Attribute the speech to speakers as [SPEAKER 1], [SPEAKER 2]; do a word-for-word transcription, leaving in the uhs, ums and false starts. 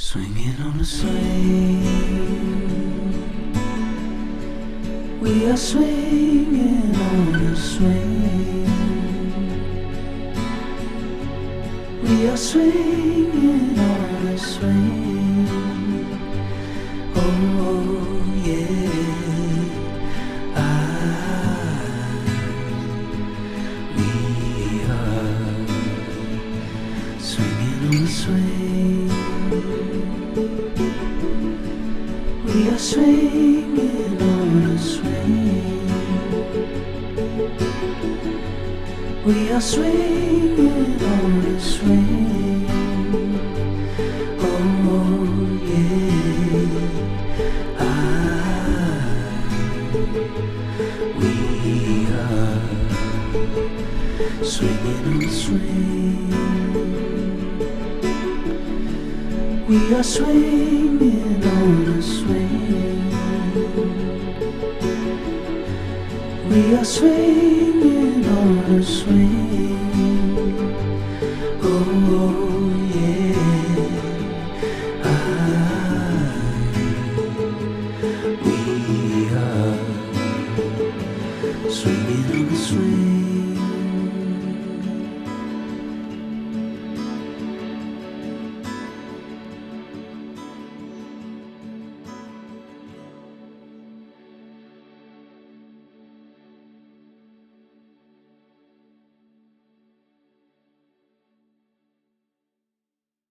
[SPEAKER 1] Swinging on a swing, we are swinging on a swing, we are swinging on a swing. Oh yeah, I, we are swinging on a swing. We are swinging on a swing. We are swinging on a swing. Oh yeah, I, we are swinging on a swing. We are swinging on a swing. We are swinging on a swing. Oh yeah, I, we are swinging on a swing.